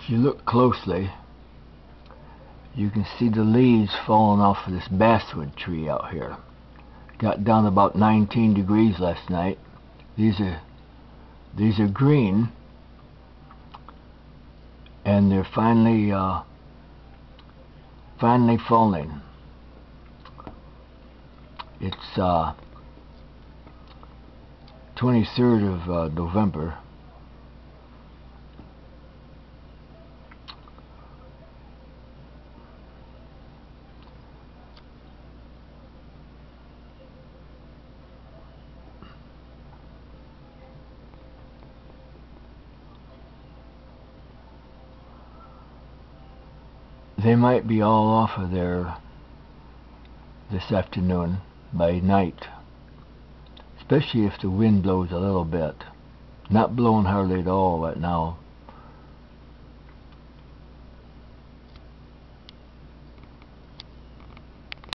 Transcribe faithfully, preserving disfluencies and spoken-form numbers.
If you look closely, you can see the leaves falling off of this basswood tree out here. Got down about nineteen degrees last night. These are these are green, and they're finally uh, finally falling. It's uh, twenty-third of uh, November. They might be all off of there this afternoon by night, especially if the wind blows a little bit. Not blowing hardly at all right now.